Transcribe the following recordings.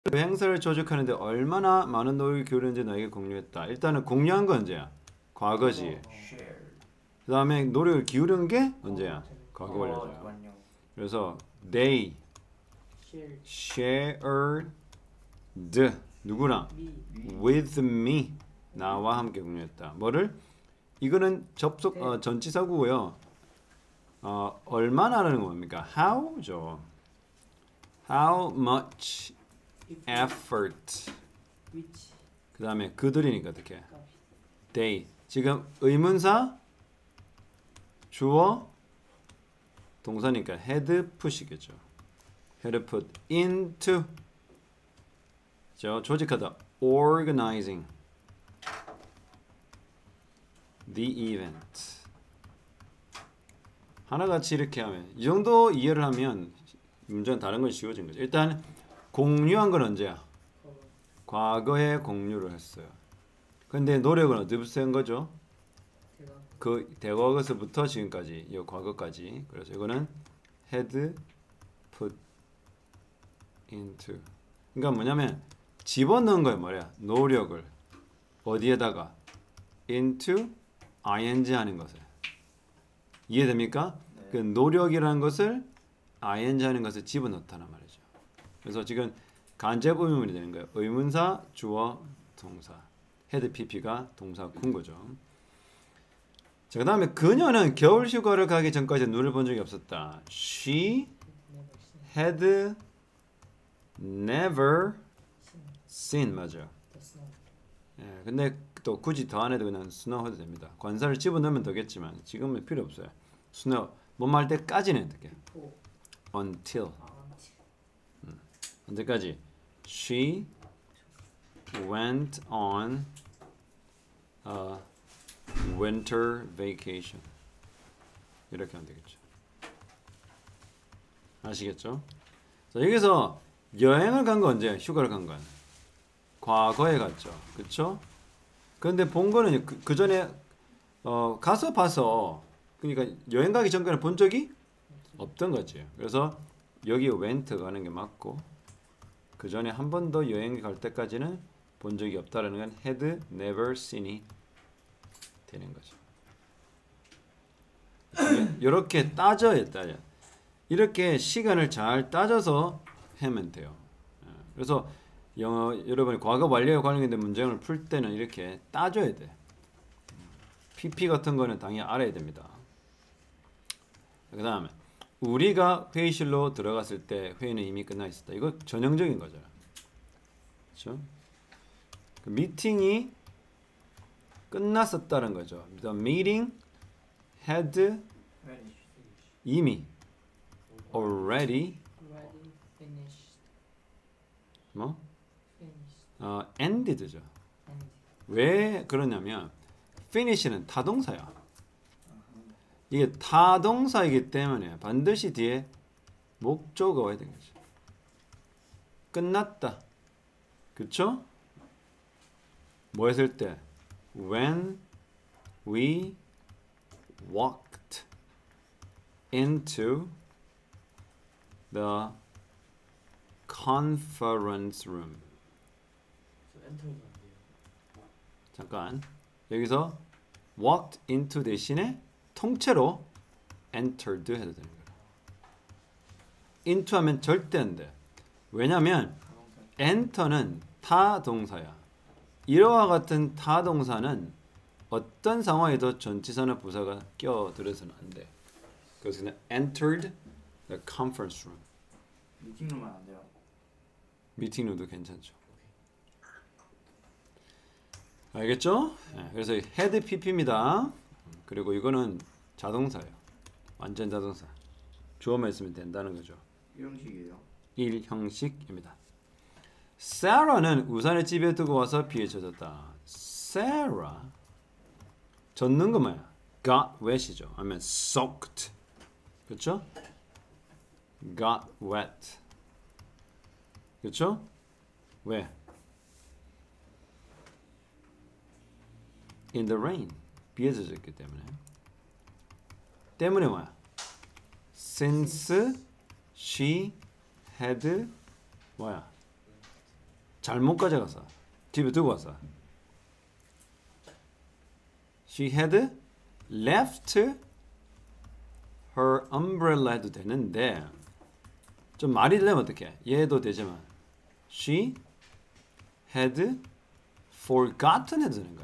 그 행사를 조직하는데 얼마나 많은 노력을 기울였는지 너에게 공유했다. 일단은 공유한 건 언제야? 과거지. 그 다음에 노력을 기울인 게 언제야? 과거 완료죠. 그래서 they shared 누구랑? with me 나와 함께 공유했다. 뭐를? 이거는 접속 전치사구고요. 얼마나라는 뭡니까? how죠. How much effort. 그 다음에 그들이니까 어떻게? They. 지금 의문사 주어 동사니까 had put이겠죠. had put into 조직하다. organizing the event. 하나같이 이렇게 하면 이 정도 이해를 하면 문제는 다른 건 쉬워진 거죠. 일단 공유한 건 언제야? 과거에 공유를 했어요. 근데 노력은 어디부터 한 거죠? 그 대과거서부터 지금까지 이 과거까지. 그래서 이거는 had put into. 그러니까 뭐냐면 집어넣은 거예요. 뭐야? 노력을 어디에다가? into ing 하는 것을. 이해됩니까? 네. 그 노력이라는 것을 ing 하는 것을 집어넣다는 말이죠. 그래서 지금 간접 의문문이 되는 거예요. 의문사, 주어, 동사. had pp가 동사군 거죠. 자, 그 다음에 그녀는 겨울 휴가를 가기 전까지 눈을 본 적이 없었다. She had never seen. 맞아요. 예, 근데 또 굳이 더 안 해도 그냥 snow 해도 됩니다. 관사를 집어넣으면 되겠지만 지금은 필요 없어요. snow 뭐뭐 할 때까지는 어떻게? until. 언제까지? She went on a winter vacation. 이렇게 하면 되겠죠. 아시겠죠? 자, 여기서 여행을 간 건 언제? 휴가를 간 건? 과거에 갔죠. 그쵸? 그런데 본 거는 그 전에 가서 봐서 그러니까 여행 가기 전까지 본 적이 없던 거지. 그래서 여기 went 가는 게 맞고 그 전에 한 번 더 여행 갈 때까지는 본 적이 없다라는 건 had never seen이 되는 거죠. 이렇게 따져야 따져. 이렇게 시간을 잘 따져서 하면 돼요. 그래서 여러분이 과거 완료에 관련된 문제를 풀 때는 이렇게 따져야 돼. PP 같은 거는 당연히 알아야 됩니다. 그 다음에 우리가 회의실로 들어갔을 때 회의는 이미 끝나 있었다. 이거 전형적인 거죠. 그렇죠? 그 미팅이 끝났었다는 거죠. The meeting had 이미 already 뭐? ended죠. 왜 그러냐면 finish는 타동사야. 이게 타동사이기 때문에 반드시 뒤에 목적어가 와야 되는 거죠. 끝났다. 그쵸? 뭐 했을 때? When we walked into the conference room. 잠깐. 여기서 walked into 대신에 통째로 entered 해도 되는 거예요. into 하면 절대 안 돼. 왜냐면 enter는 타동사야. 이와 같은 타동사는 어떤 상황에도 전치사나 부사가 끼어들어서는 안 돼. 그래서 그냥 entered the conference room. 미팅룸은 안 돼요? 미팅룸도 괜찮죠. 알겠죠? 네, 그래서 had pp입니다. 그리고 이거는 자동사예요. 완전 자동사. 주어만 있으면 된다는 거죠. 1형식이에요? 1형식입니다. Sarah는 우산을 집에 두고 와서 비에 젖었다. Sarah 젖는 거 뭐야? Got wet이죠. 아니면 soaked. 그렇죠? Got wet. 그렇죠? 왜? In the rain. 비에 젖었기 때문에. 때문에 뭐야? Since she had 뭐야? 잘못 가져가서 집에 두고 왔어. She had left her umbrella 해도 되는데 좀 말이 되려면 어떡해? 얘도 되지만 she had forgotten 해도 되는 거야.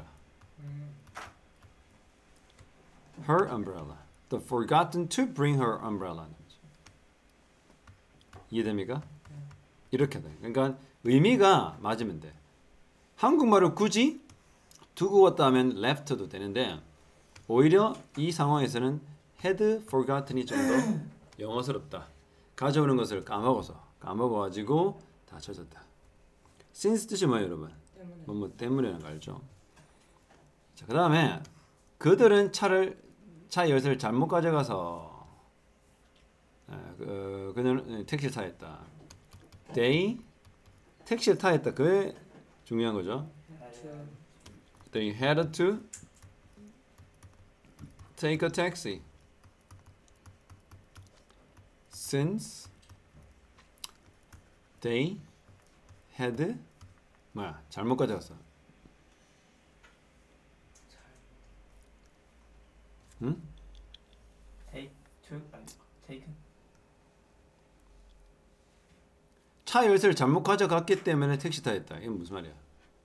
Her umbrella. The forgotten to bring her umbrella. 이해됩니까? 이렇게 돼. 그러니까 의미가 맞으면 돼. 한국말을 굳이 두고 왔다 하면 left도 되는데 오히려 이 상황에서는 had forgotten이 좀 더 영어스럽다. 가져오는 것을 까먹어가지고 다 젖었다. since 뜻이 뭐예요, 여러분? 뭐 때문에라는 거 알죠? 자, 그 다음에 그들은 차 열쇠를 잘못 가져가서 그는 택시를 타했다. They 택시를 타했다. 그게 중요한 거죠. They had to take a taxi since they had 뭐야? 잘못 가져갔어. 응? taken. 차 열쇠를 잘못 가져갔기 때문에 택시 타했다. 이게 무슨 말이야?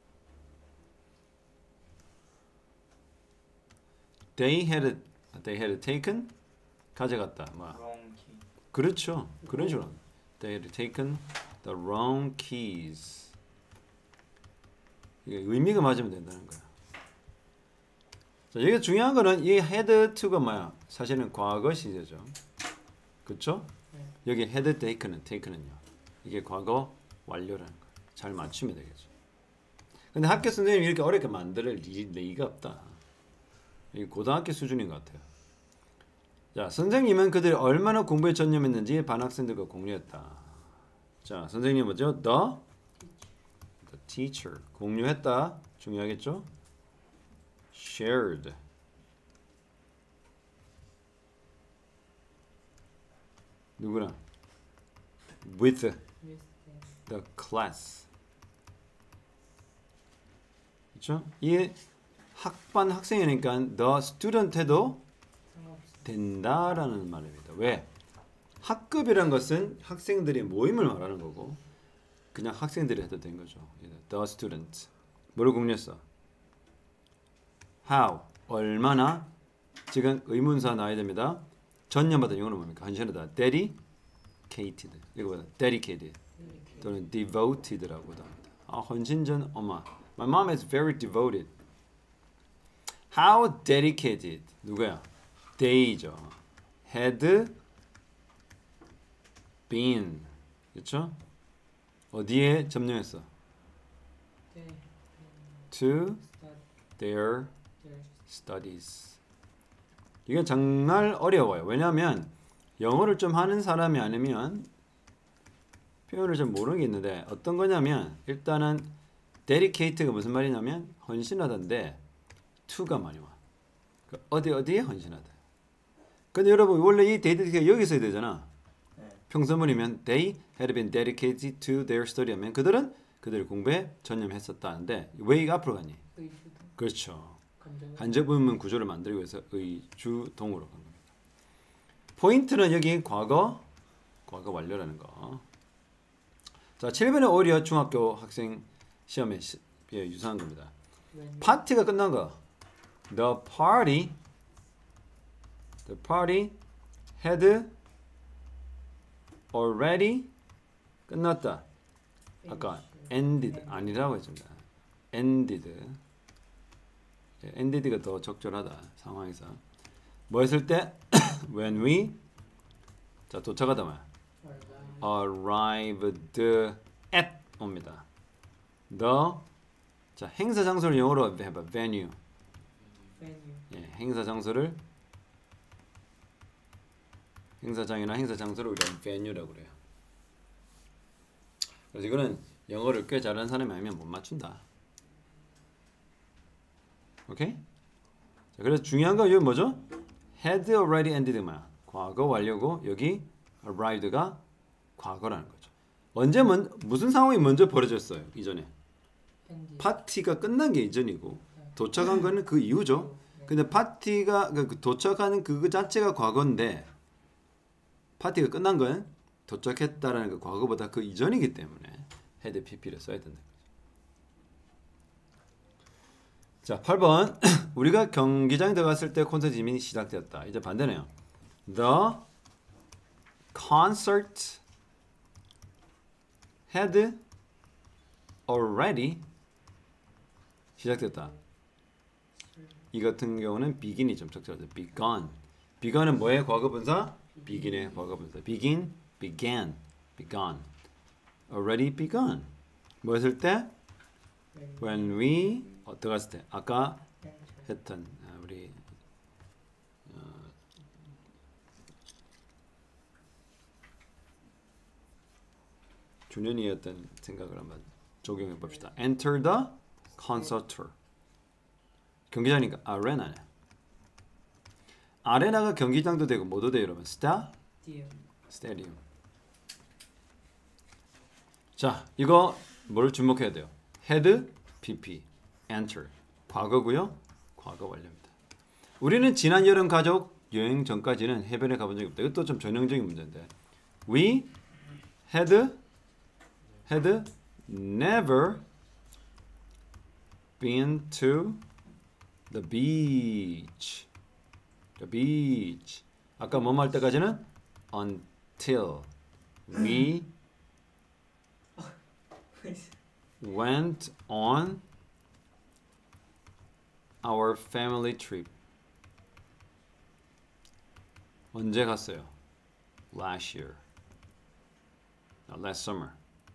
They had taken 가져갔다. 뭐? wrong key. 그렇죠. 그런 식으로. They had taken the wrong keys. 이게 의미가 맞으면 된다는 거야. 자, 여기 중요한 거는 이 had to가 뭐야? 사실은 과거 시제죠. 그렇죠? 여기 had taken은요. 이게 과거 완료라는 거야. 잘 맞추면 되겠죠. 근데 학교 선생님이 이렇게 어렵게 만들 리가 없다. 이게 고등학교 수준인 것 같아요. 자, 선생님은 그들이 얼마나 공부에 전념했는지 반 학생들과 공유했다. 자, 선생님 뭐죠? The teacher. 공유했다. 중요하겠죠? shared. 누구랑? with the class. 그렇죠? 이 학반 학생이니까 the student 해도 된다라는 말입니다. 왜? 학급이란 것은 학생들의 모임을 말하는 거고 그냥 학생들이 해도 된 거죠. The student. 뭐를 공유했어? How. 얼마나. 지금 의문사 나와야 됩니다. 전념받은 영어로 뭡니까? 헌신하다. dedicated. 이거 보다. dedicated. 또는 devoted라고도 합니다. 헌신전 엄마. My mom is very devoted. How dedicated. 누구야? They죠. Had been. 그렇죠? 어디에 점령했어? To their studies. 이게 정말 어려워요. 왜냐하면 영어를 좀 하는 사람이 아니면 표현을 좀 모르겠는데 어떤 거냐면 일단은 dedicate가 무슨 말이냐면 헌신하다인데 to가 많이 와. 어디에 헌신하다. 근데 여러분 원래 이 dedicate가 여기 있어야 되잖아. 평소문이면 they had been dedicated to their study 하면 그들은 그들의 공부에 전념했었다는데 왜 이거 앞으로 가니? 그렇죠. 간접의문 구조를 만들기 위해서 의주동으로 간 겁니다. 포인트는 여기 과거 완료라는 거. 자, 7번에 오히려 중학교 학생 시험에 유사한 겁니다. 파티가 끝난 거. The party had already 끝났다. 아까 ended 아니라고 했습니다. ended가 더 적절하다. 상황에서 뭐 했을 때 when we 자 도착하다 말 arrived at 옵니다. the 자 행사 장소를 영어로 해봐. venue. 예, 행사 장소를 행사장이나 행사 장소를 우리가 venue라고 그래요. 그래서 이거는 영어를 꽤 잘하는 사람이 아니면 못 맞춘다. 오케이? 자, 그래서 중요한 거 이거 뭐죠? had already ended 뭐야? 과거 완료고 여기 arrived가 과거라는 거죠. 무슨 상황이 먼저 벌어졌어요? 이전에 현지. 파티가 끝난 게 이전이고 도착한 거는 그 이후죠. 근데 파티가 그 도착하는 그 자체가 과거인데 파티가 끝난 건 도착했다라는 그 과거보다 그 이전이기 때문에 had pp를 써야 된다. 자, 8번. 우리가 경기장에 들어갔을 때 콘서트 이미 시작되었다. 이제 반대네요. The concert had already 시작됐다. 이 같은 경우는 begin이 좀 적절하죠. begun. begun은 뭐의 과거분사? begin의 과거분사. begin, began, begun. already begun. 뭐 했을 때? when we 들어갔을 때. 아까 했던 우리 준현이었던 생각을 한번 적용해 봅시다. enter the concert hall. 경기장이니까 아레나네. 아레나가 경기장도 되고 뭐도 돼요, 여러분? 스타디움. 자, 이거 뭘 주목해야 돼요? had, pp, enter. 과거고요. 과거 완료입니다. 우리는 지난 여름 가족 여행 전까지는 해변에 가본 적이 없다. 이것도 좀 전형적인 문제인데. We had never been to the beach. 아까 뭐뭐 할 때까지는 until we went on our family trip. 언제 갔어요? Last year. Last summer.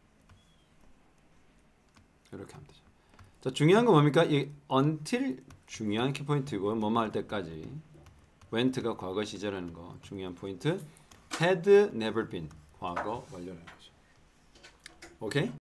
이렇게 하면 되죠. 자, 중요한 건 뭡니까? 이 until 중요한 키포인트고 뭐뭐 할 때까지 went가 과거 시제라는 거 중요한 포인트. had never been 과거 완료라는 거죠. 오케이?